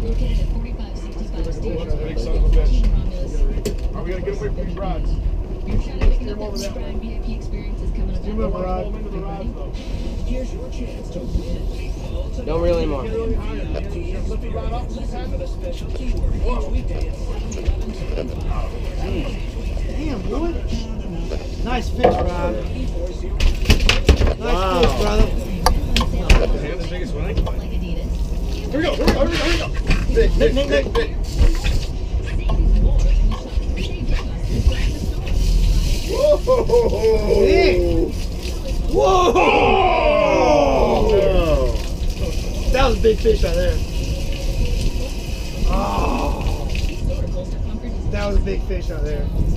Located at 4565 Station Big son of a bitch. Romulus. Are we gonna get away from these rods? You're trying to pick up that subscribe VIP experience is coming up. You move rod. Into the rods, though. Here's your chance to win. Don't reel anymore. Get really high. Lift the rod up sometime. Whoa. Damn, boy. Nice fish, Rob. Nice fish, brother. Hand the biggest one I can find. Here we go, here we go, here we go. Big. Whoa! Big. Whoa! Oh. That was a big fish right there. Oh. That was a big fish right there.